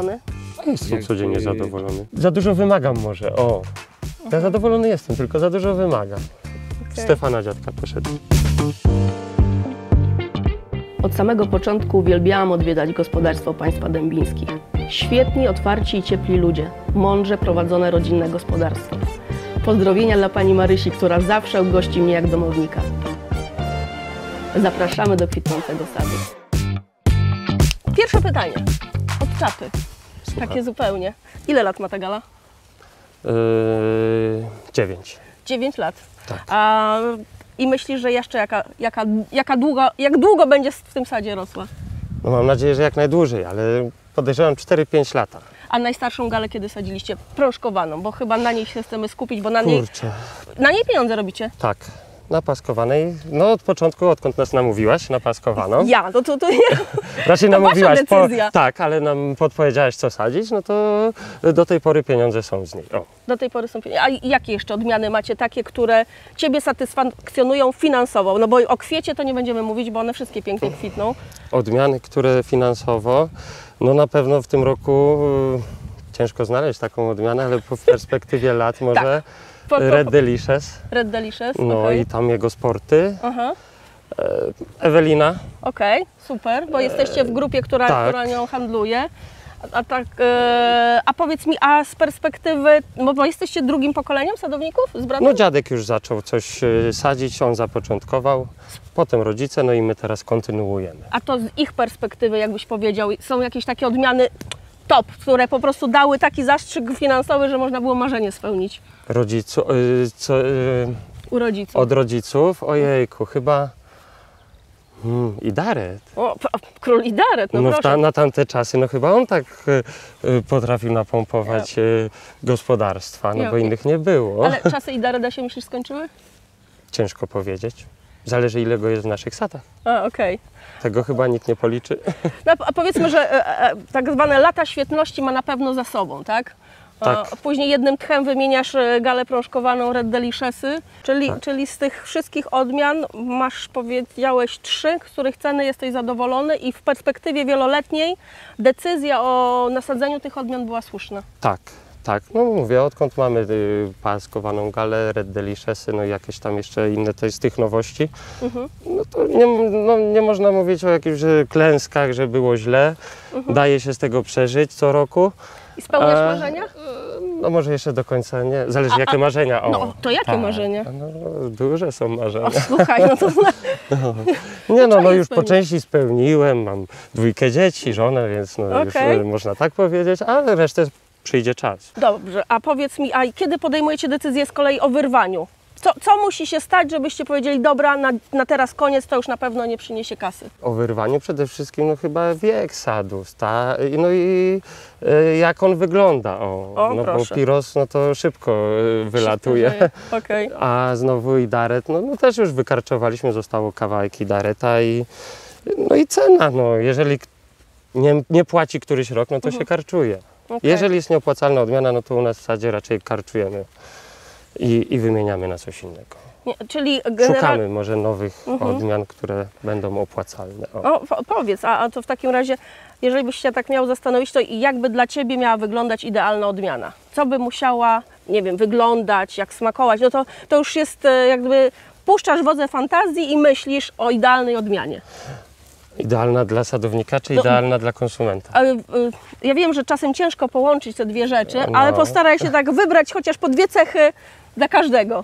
zadowolony? Jestem codziennie zadowolony. Za dużo wymagam może, o. Ja zadowolony jestem, tylko za dużo wymagam. Okay. Stefana dziadka poszedł. Od samego początku uwielbiałam odwiedzać gospodarstwo państwa dębińskich. Świetni, otwarci i ciepli ludzie, mądrze prowadzone rodzinne gospodarstwo. Pozdrowienia dla pani Marysi, która zawsze gości mnie jak domownika. Zapraszamy do kwitnącego sadu. Pierwsze pytanie. Od czapy. Słucham. Takie zupełnie. Ile lat ma ta gala? 9. 9 lat. Tak. I myślisz, że jeszcze jak długo będzie w tym sadzie rosła? No mam nadzieję, że jak najdłużej, ale podejrzewam 4-5 lata. A najstarszą galę kiedy sadziliście? Prążkowaną, bo chyba na niej się chcemy skupić, bo na niej pieniądze robicie. Tak, napaskowanej. No od początku, odkąd nas namówiłaś, napaskowaną. Ja, no to nie. Raczej to namówiłaś. wasza decyzja. Tak, ale nam podpowiedziałaś co sadzić, no to do tej pory pieniądze są z niej. O. Do tej pory są pieniądze. A jakie jeszcze odmiany macie takie, które Ciebie satysfakcjonują finansowo? No bo o kwiecie to nie będziemy mówić, bo one wszystkie pięknie kwitną. Odmiany, które finansowo, no na pewno w tym roku ciężko znaleźć taką odmianę, ale w perspektywie lat może Red Delicious. Red Delicious, no okay. I tam jego sporty. Aha. Ewelina. Okej, super, bo jesteście w grupie, która nią handluje. A powiedz mi, a z perspektywy, bo jesteście drugim pokoleniem sadowników z bratem? No dziadek już zaczął coś sadzić, on zapoczątkował, potem rodzice, no i my teraz kontynuujemy. A to z ich perspektywy, jakbyś powiedział, są jakieś takie odmiany top, które po prostu dały taki zastrzyk finansowy, że można było marzenie spełnić? U rodziców. Od rodziców? Ojejku, chyba Idaret. O, król Idaret, no proszę. Na tamte czasy, no chyba on tak potrafił napompować gospodarstwa, no bo innych nie było. Ale czasy Idareta się myślisz skończyły? Ciężko powiedzieć. Zależy ile go jest w naszych sadach. A, okej. Tego chyba nikt nie policzy. No, a powiedzmy, że tak zwane lata świetności ma na pewno za sobą, tak? Tak. Później jednym tchem wymieniasz galę prążkowaną Red Delicioursy, czyli z tych wszystkich odmian masz, powiedziałeś, 3, z których ceny jesteś zadowolony i w perspektywie wieloletniej decyzja o nasadzeniu tych odmian była słuszna. Tak, tak. No mówię, odkąd mamy paskowaną galę, Red Delicioursy, no i jakieś tam jeszcze inne z tych nowości, no to nie można mówić o jakichś klęskach, że było źle. Daje się z tego przeżyć co roku. I spełniasz marzenia? No może jeszcze do końca nie. Zależy jakie marzenia. O, no to jakie marzenia? No, duże są marzenia. O, słuchaj, no to... Nie no już po części spełniłem. Mam 2 dzieci, żonę, więc no już można tak powiedzieć, ale resztę przyjdzie czas. Dobrze, a powiedz mi, a kiedy podejmujecie decyzję z kolei o wyrwaniu? Co musi się stać, żebyście powiedzieli, dobra, na teraz koniec, to już na pewno nie przyniesie kasy? O wyrwaniu przede wszystkim no chyba wiek sadu, no i jak on wygląda. No proszę. bo Piros no to szybko wylatuje. Okay. A znowu Idaret, no też już wykarczowaliśmy, zostało kawałek Idareta no i cena, no jeżeli nie płaci któryś rok, no to się karczuje. Jeżeli jest nieopłacalna odmiana, no to u nas w sadzie raczej karczujemy. I wymieniamy na coś innego. Czyli szukamy może nowych odmian, które będą opłacalne. Powiedz, a to w takim razie, jeżeli byś się tak miał zastanowić, to jakby dla Ciebie miała wyglądać idealna odmiana? Co by musiała, nie wiem, wyglądać, jak smakować? No to już jest jakby, puszczasz wodze fantazji i myślisz o idealnej odmianie. Idealna dla sadownika, czy idealna dla konsumenta? Ja wiem, że czasem ciężko połączyć te dwie rzeczy, ale postaraj się tak wybrać chociaż po 2 cechy dla każdego.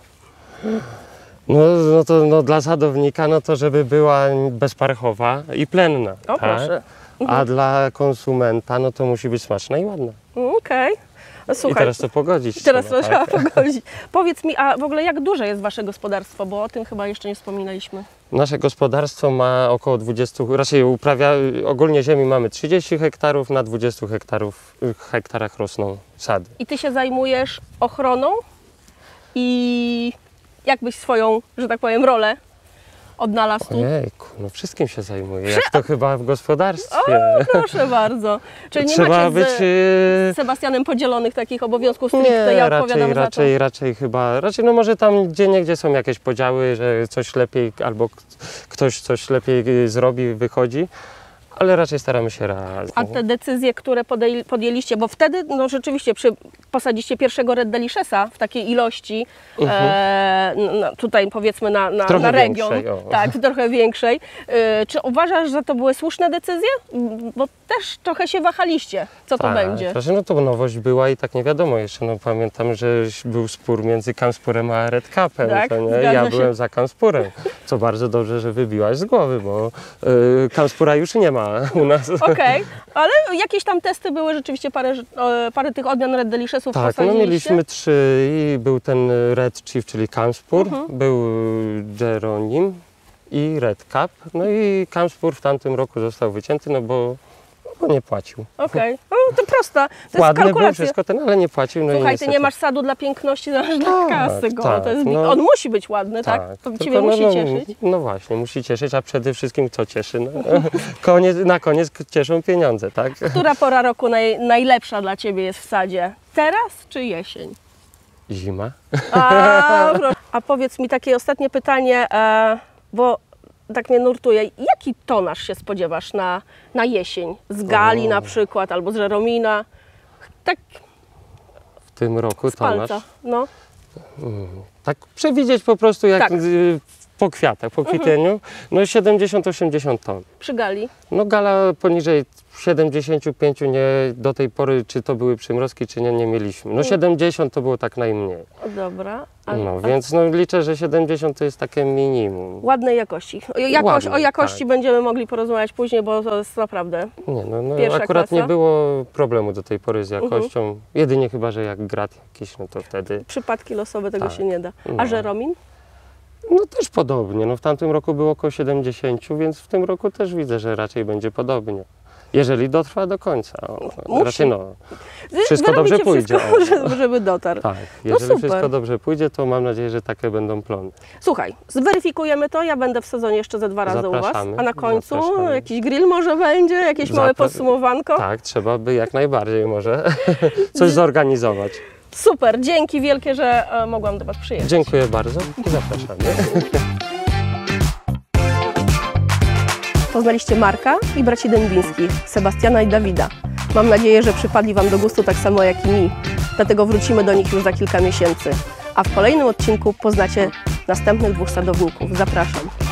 No dla sadownika, no to żeby była bezparchowa i plenna. O, proszę. A dla konsumenta, no to musi być smaczna i ładna. Okej. Słuchaj, i teraz to pogodzić. Teraz to trzeba pogodzić. Powiedz mi, a w ogóle jak duże jest Wasze gospodarstwo, bo o tym chyba jeszcze nie wspominaliśmy. Nasze gospodarstwo ma około 20, raczej ogólnie ziemi mamy 30 hektarów, na 20 hektarach rosną sady. I Ty się zajmujesz ochroną i jakbyś swoją, że tak powiem, rolę odnalazł tu? Ojejku, no wszystkim się zajmuję, jak to chyba w gospodarstwie. O, proszę bardzo. Czyli nie macie z Sebastianem podzielonych takich obowiązków stricte, ja odpowiadam za to? Raczej no może tam gdzieniegdzie są jakieś podziały, że coś lepiej albo ktoś coś lepiej zrobi, wychodzi, ale raczej staramy się raz. A te decyzje, które podjęliście, bo wtedy no rzeczywiście posadziście pierwszego Red Deliciousa w takiej ilości, tutaj powiedzmy na region, większej, tak, w trochę większej. Czy uważasz, że to były słuszne decyzje? Bo też trochę się wahaliście, co to będzie. Znaczy, no to nowość była i tak nie wiadomo jeszcze, no pamiętam, że był spór między Camspurem a Red Cupem, Tak, to nie? zgadza Ja się. byłem za Camspurem, co bardzo dobrze, że wybiłaś z głowy, bo Camspura już nie ma u nas. Okej, ale jakieś tam testy były, rzeczywiście parę tych odmian Red Deliciousów Tak, no posadziliście? mieliśmy 3 i był ten Red Chief, czyli Camspur, był Jeronim i Red Cup, no i Camspur w tamtym roku został wycięty, no bo nie płacił. Okej, no to prosta, to jest Ładny był kalkulacja. wszystko ten, ale nie płacił. No Słuchaj, i ty niestety. nie masz sadu dla piękności, zależy dla kasy go. tak, To jest, no. on musi być ładny, tak? To tylko Ciebie musi cieszyć. No właśnie, musi cieszyć, a przede wszystkim co cieszy? No, na koniec cieszą pieniądze, tak? Która pora roku najlepsza dla Ciebie jest w sadzie? Teraz czy jesień? Zima. A powiedz mi takie ostatnie pytanie, bo tak mnie nurtuje. Jaki tonaż się spodziewasz na jesień? Z Gali na przykład, albo z Żeromina? Tak W tym roku z palca. No. tak przewidzieć po prostu jak Tak. Po kwiatach, po kwitnieniu, no 70-80 ton. Przy Gali? No gala poniżej 75 nie do tej pory, czy to były przymrozki, czy nie mieliśmy. No 70 to było tak najmniej. O, dobra. No więc no, liczę, że 70 to jest takie minimum. Ładnej jakości. Ładnej, o jakości tak. będziemy mogli porozmawiać później, bo to jest naprawdę... Nie, no Pierwsza akurat klasa? nie było problemu do tej pory z jakością. Jedynie chyba, że jak grat jakiś, no to wtedy. Przypadki losowe tego Tak. się nie da. A No. Żeromin? No też podobnie. No w tamtym roku było około 70, więc w tym roku też widzę, że raczej będzie podobnie. Jeżeli dotrwa do końca. Musi. Raczej no. Wszystko Wy robicie dobrze pójdzie. Wszystko, żeby dotarł. Tak, jeżeli super. wszystko dobrze pójdzie, to mam nadzieję, że takie będą plony. Słuchaj, zweryfikujemy to. Ja będę w sezonie jeszcze ze 2 razy u Was. Zapraszamy, A na końcu zapraszamy. jakiś grill może będzie? Jakieś małe podsumowanko? Tak, trzeba by jak najbardziej może coś zorganizować. Super, dzięki wielkie, że mogłam do Was przyjechać. Dziękuję bardzo i zapraszamy. Poznaliście Marka i braci Dębińskich, Sebastiana i Dawida. Mam nadzieję, że przypadli Wam do gustu tak samo jak i mi. Dlatego wrócimy do nich już za kilka miesięcy. A w kolejnym odcinku poznacie następnych 2 sadowników. Zapraszam.